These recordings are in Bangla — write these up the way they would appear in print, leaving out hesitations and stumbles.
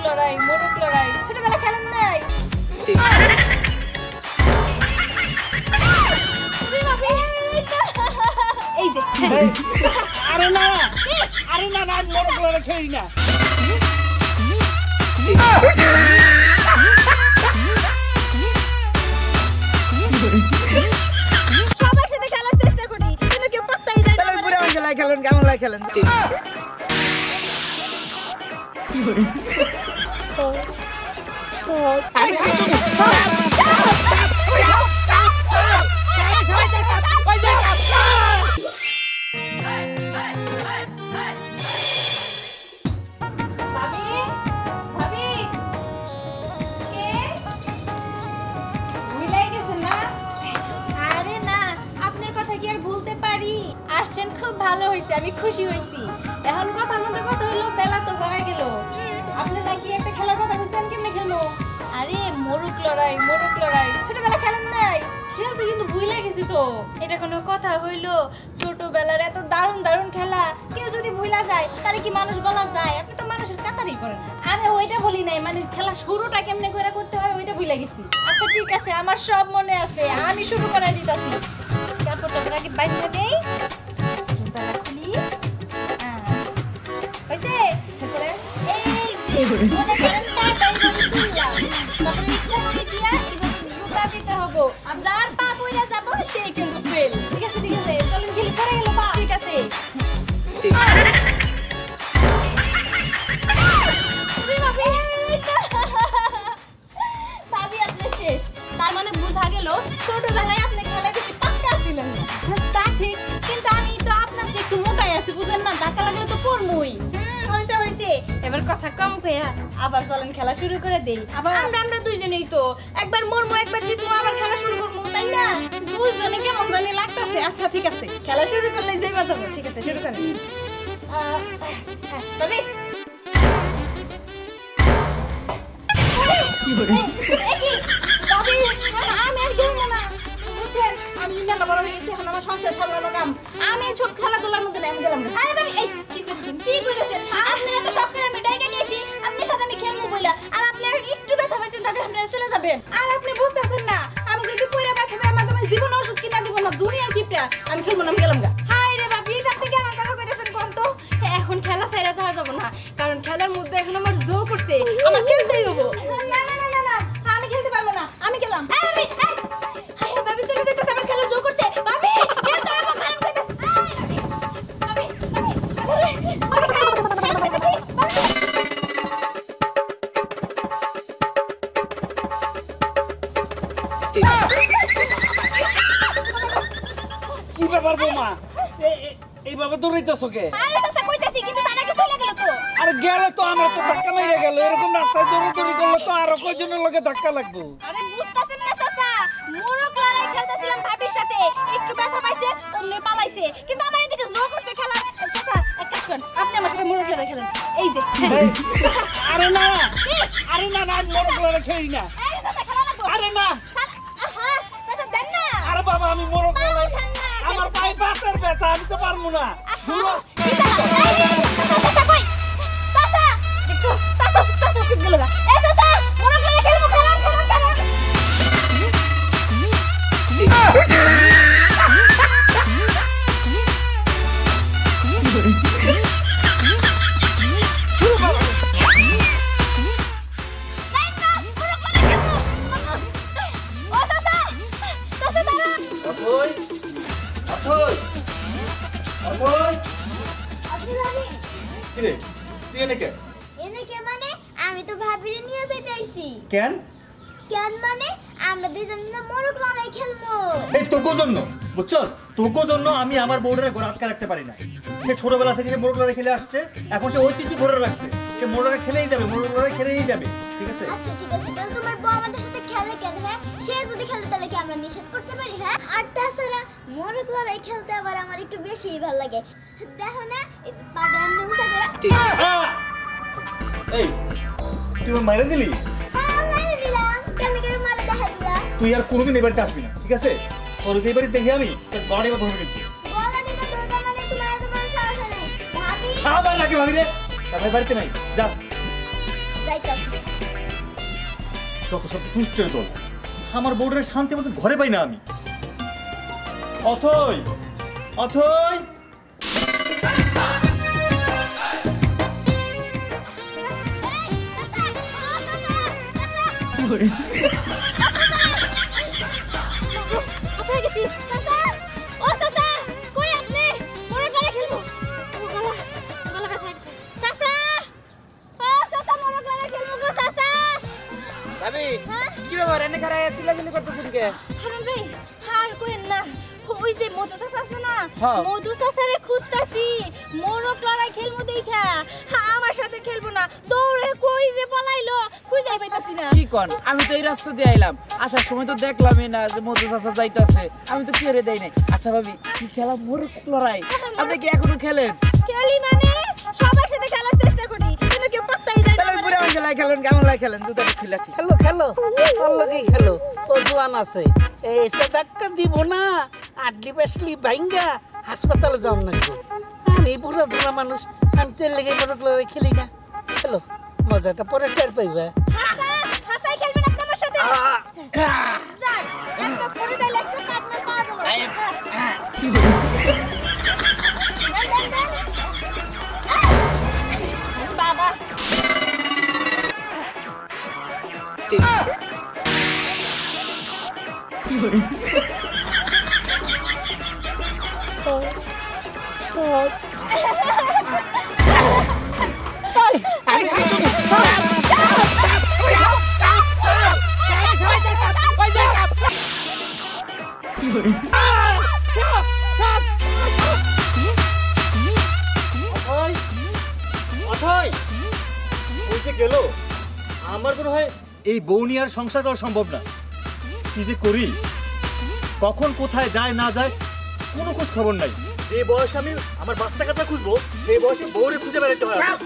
মোরগ লড়াই ছোটবেলা খেলেন নাই? এই যে আরে না মোরগ লড়াই খেলি না। সবার সাথে খেলার চেষ্টা করি কিন্তু কেউ পাত্তাই দেয় না। পুরো খেলা খেলেন, কেমন লাগে খেলেন? আসছেন খুব ভালো হয়েছে, আমি খুশি হয়েছি। এখন কথার মধ্যে কথা হলো, বেলা তো গড়াই গেল। আপনি নাকি একটা খেলার কথা বলছেন, কেমনে খেলো? আরে মোরগ লড়াই ছোটবেলা খেলেন নাই? খেলছি কিন্তু ভুলে গেছি তো। এটা কোনো কথা হইলো? ছোটবেলার এত দারুণ দারুণ খেলা কেউ যদি ভুলা যায় তাহলে কি মানুষ গলা যায়? আপনি তো মানুষের কাতারই করেন। আরে ওইটা বলি নাই, মানে খেলা শুরুটা কেমনে করে করতে হয় ওইটা ভুলে গেছি। আচ্ছা ঠিক আছে, আমার সব মনে আছে, আমি শুরু করাই দিতাছি। কাপড়টা আগে বাইরে দেই, জুতাটা খুলি। হইছে? তারপরে এই মনে করেন পাটাই করে তুললাম। তারপরে কোমরে দিয়া এইভাবে লুকা দিতে হবে। যার পা পইরা যাব সেই কিন্তু ফেল। ঠিক আছে চলেন খেলি, পড়ে গেল পা। ঠিক আছে ভাবি আপনি শেষ। তার মানে বোঝা গেল ছোটবেলায় আপনি খেলায় বেশি পাক্কা ছিলেন। তা ঠিক, কিন্তু আমি তো আপনার চেয়ে একটু মোটাই আছি, বুঝেন না? ধাক্কা লাগলে তো পড়মই। হয়েছে এবার কথা কম কইয়া আবার চলেন খেলা শুরু করে দেই। আবার আমরা দুইজনেই তো একবার মরমু একবার জিতমু, আবার খেলা শুরু করবো, তাই না? দুইজনে কেমন জানি লাগতেছে। আচ্ছা ঠিক আছে, খেলা শুরু করলে যেই বাজাবো। ঠিক আছে শুরু করেন। তবে আমি আর খেলবো না, বুঝছেন? আমি মেলা বড় হয়ে গেছি, এখন আমার সংসার সামলানো কাম। আমি সব খেলাধুলার মধ্যে আমি গেলাম না। আরে ভাই কি কইতেছেন? আপনারা তো সব করে আমি ডাইকা নিয়েছি, আপনার সাথে আমি খেলবো বইলা, আর আপনি একটু ব্যথা পাইছেন তাতে আপনারা চলে যাবেন। আর আপনি বুঝতেছেন না, আমি যদি পয়রা ব্যথা পাই আমার তোমার জীবন ওষুধ কিনা দিব না, দুনিয়ার কিপটা। আমি খেলবো না, আমি গেলাম গা। হাই রে বাপি, এটা আপনি কেমন কথা কইতেছেন কোন তো? এখন খেলা ছাইরা যাওয়া যাব না, কারণ খেলার মধ্যে এখন আমার জোর করছে, আমার খেলতেই হবো। না আমি খেলতে পারবো না, আমি গেলাম। ভাবি চলে যেতেছে, আমার খেলা জোর করছে। ভাবি খেলতে হবে, খারাপ কইতাছে। ভাবি কি ব্যাপার বৌমা, এইভাবে দৌড়াইতেছো কে? আরে চাচা কইতাছি, কিন্তু তার আগে চলে গেল তো। আরে গেলে তো আমার তো ধাক্কা মেরে গেল। এরকম রাস্তায় দৌড়াদৌড়ি করলে তো আরো কয়জনের লগে ধাক্কা লাগবে। আরে বুঝতাছেন না চাচা, মোরগ লড়াই খেলতেছিলাম ভাবির সাথে, একটু ব্যথা পাইছে অমনি পালাইছে, কিন্তু আমার এদিকে জোর করছে খেলা। চাচা এক কাজ করেন, আপনি আমার সাথে মোরগ লড়াই খেলেন। এই যে আরে না মোরগ লড়াই খেলি না। এই চাচা খেলা লাগবে। আরে না চাচা দেন না। আরে বাবা আমি মোরগ লড়াই, আমার পায়ে পাশের ব্যথা, আমি তো পারবো না। চাচা কই? চাচা দেখো, চাচা ঠিক গেল গা। এই চাচা মোরগ লড়াই খেলবো, খেলেন। আমি তো ভাবিরে নিয়ে যাইতে আইছি। কেন মানে আমরা দুইজন মিলে মোরগ লড়াই খেলবো। এই তোর জন্য, বুঝছস? তোর জন্য আমি আমার বউটারে ঘরে আটকে রাখতে পারি না। সে ছোটবেলা থেকে মোরগ লড়াই খেলে আসছে, এখন সে ঐতিহ্য ধরে রাখছে। সে মোরগ লড়াই খেলেই যাবে, ঠিক আছে? আচ্ছা ঠিক আছে, তাহলে তোমার বউ আমাদের সাথে খেলে কেন? হ্যাঁ, সে যদি খেলে তাহলে কি আমরা নিষেধ করতে পারি? হ্যাঁ, আর তাছাড়া মোরগ লড়াই খেলতে আবার আমার একটু বেশিই ভালো লাগে। দেখো না এই যে পাটা এমনি উঠা করে। এই তুই মাইরে দিলি? হ্যাঁ মাইরে দিলাম। কেন মারা দেখা দিলা? তুই আর কোনোদিন এই বাড়িতে আসবি না, ঠিক আছে? তোর এই বাড়ি দেখি আমি তোর গড়ে বা ধরবি কিন্তু। গলা দিবা ধরবা মানে তোমার এত বড় সাহস নেই। ভাবি আবার নাকি ভাবি রে? তার বাড়িতে নাই, যা। যাইতাছি। যত সব দুষ্টের দল, আমার বউটারে শান্তি মতো ঘরে পাই না আমি। অথই অথই ভাবি কি ব্যাপার এনে খারাপ চিল্লাচিল্লি করতেছেন কে? হারান ভাই আর কইেন না, ওই যে মধু চাচা আছে না, হ্যাঁ। মধু চাচারে খুঁজতাছি, মোরগ লড়াই খেলবো দেখা। আমার সাথে খেলবো না, দৌড়ে কই যে পলাইলো খুঁজেই পাইতাছি না। কি কোন? আমি তো এই রাস্তা দিয়ে আইলাম, আসার সময় তো দেখলামই না যে মধু চাচা যাইতাছে, আমি তো কেড়ে দেই নাই। আচ্ছা ভাবি কি খেলা মোরগ লড়াই আপনি কি এখনো খেলেন? খেলি মানে সবার সাথে খেলার চেষ্টা করি, কিন্তু কেউ পাত্তাই দেয় না তাহলে পুরো আমারে। খেলা খেলেন, কেমন লাগে খেলেন? দুটাকে খেলাছি। খেলো খেলো ওর লগেই খেলো, ও জোয়ান আছে। এসে ধাক্কা দিব না, আটলি বেসলি ভাইঙ্গা হাসপাতালে যাও না। আমি বুড়া বুড়া মানুষ, আমি তেল লেগে মোরগ লড়াই খেলি না। খেলো, মজাটা পরে টের পাইবা। হাসাই খেলবেন আপনি আমার সাথে? স্যার, একটা করে দিলে একটা পার্টনার পাবো। বাবা অথই ওই যে গেল, আমার মনে হয় এই বউ নিয়ে আর সংসার করা সম্ভব না। কি যে করি, কখন কোথায় যায় না যায় কোনো খোঁজ খবর নাই। যে বয়সে আমি আমার বাচ্চা কাচ্চা খুঁজবো, সেই বয়সে বউরে খুঁজে বেড়াতে হয়। আরে,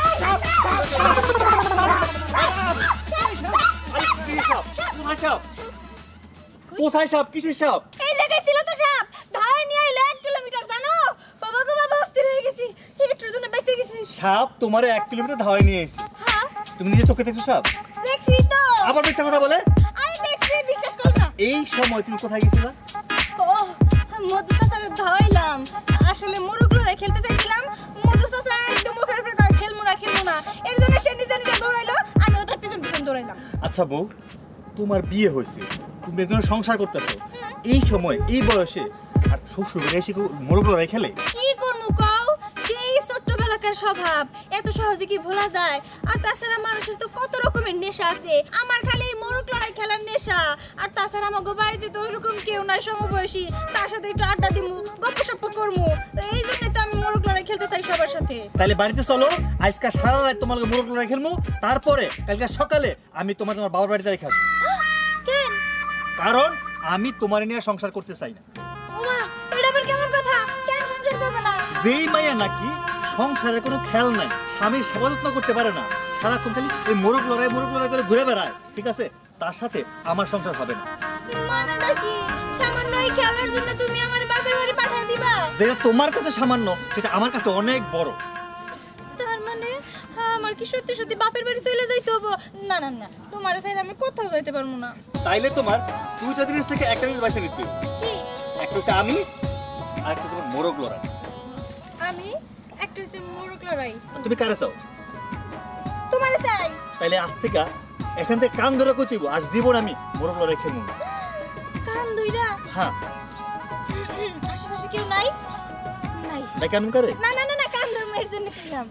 কিসের সাপ? কোথায় সাপ? কোথায় সাপ? কিসের সাপ? এই জায়গায় ছিল তো সাপ, ধাওয়া নিয়ে আইলো 1 কিলোমিটার। জানো বাবা গো, বাবা অস্থির হয়ে গেছি, একটুর জন্য বেঁচে গেছি। সাপ তোমারে 1 কিলোমিটার ধাওয়ায় নিয়ে এসেছি। হ্যাঁ তুমি নিজে চোখে দেখছো সাপ? দেখছি তো। আবার মিথ্যা কথা বলে। আমি দেখছি, বিশ্বাস করছ না? এই সময় তুমি কোথায় গেছিলা? ও মধু চাচারে ধাওয়াইলাম, আসলে মোরগ লড়াই খেলতে চাইছিলাম। মধু চাচা একদম মুখের উপরে কয় খেলবো না, এর জন্য সে নিজে নিজে দৌড়াইলো, আমি ওদের পিছন পিছন দৌড়াইলাম। আচ্ছা বউ, তোমার বিয়ে হয়েছে, তুমি একজনের সংসার করতেছো, এই সময় এই বয়সে আর শ্বশুর বাড়ি এসে মোরগ লড়াই খেলে? কি করবো কও, সেই ছোট্টবেলাকার স্বভাব এত সহজে কি ভোলা যায়? আর তাছাড়া মানুষের তো কত রকমের নেশা আছে, আমার খালি এই মোরগ লড়াই খেলার নেশা। আর তাছাড়া আমার বাড়িতে তো ওইরকম কেউ নাই সমবয়সী, তার সাথে একটু আড্ডা দিমু, গপ্পসপ্প করমু, তো এই জন্যই তো আমি মোরগ লড়াই খেলতে চাই সবার সাথে। তাহলে বাড়িতে চলো, আজকে সারা রাত তোমার মোরগ লড়াই খেলবো, তারপরে কালকে সকালে আমি তোমার বাবার বাড়িতে রেখে আসবো। কেন? কারণ আমি তোমার নিয়ে সংসার করতে চাই না। ওমা, এটা আবার কেমন কথা? কেন সংসার করবে না? যেই মাইয়া নাকি সংসারে কোনো খেয়াল নাই, স্বামীর সেবা যত্ন করতে পারে না, সারাক্ষণ খালি এই মোরগ লড়াই করে ঘুরে বেড়ায়, ঠিক আছে, তার সাথে আমার সংসার হবে না। মানেটা কি? সামান্য এই খেলার জন্য তুমি আমার বাপের বাড়ি পাঠিয়ে দিবা? যেটা তোমার কাছে সামান্য, সেটা আমার কাছে অনেক বড়। তার মানে আমার কি সত্যি সত্যি বাপের বাড়ি চলে যাইতে হবে? না না না, তোমার সাইড আমি কোথাও যাইতে পারবো না। তাইলে তোমার দুইটা জিনিস থেকে একটা জিনিস বাইছে নিতে হবে। কি? একটা হচ্ছে আমি, আর একটা তোমার মোরগ লড়াই। আমি একটা হচ্ছে মোরগ লড়াই। তুমি কারে চাও? তোমার চাই। তাইলে আজ থেকে এখান থেকে কান ধরে কইতেইব, আর জীবন আমি মোরগ লড়াই খেলবো না। কান দুইটা? হ্যাঁ। আশেপাশে কেউ নাই? নাই। তাই কেমন করে? না না না না, কান ধরে মেয়ের জন্য কইলাম।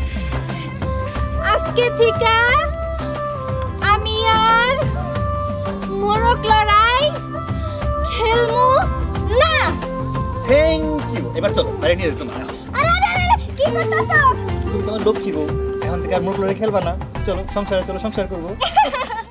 আজকে থেকে আমি আর মোরগ লড়াই খেলমু না। Thank you. এবার চলো বাইরে নিয়ে যাই তোমার। আরে আরে আরে, কি করতেছো? তুমি তোমার লক্ষ্মী বউ, এখন থেকে আর মোরগ লড়াই খেলবা না। চলো সংসারে, চলো সংসার করবো।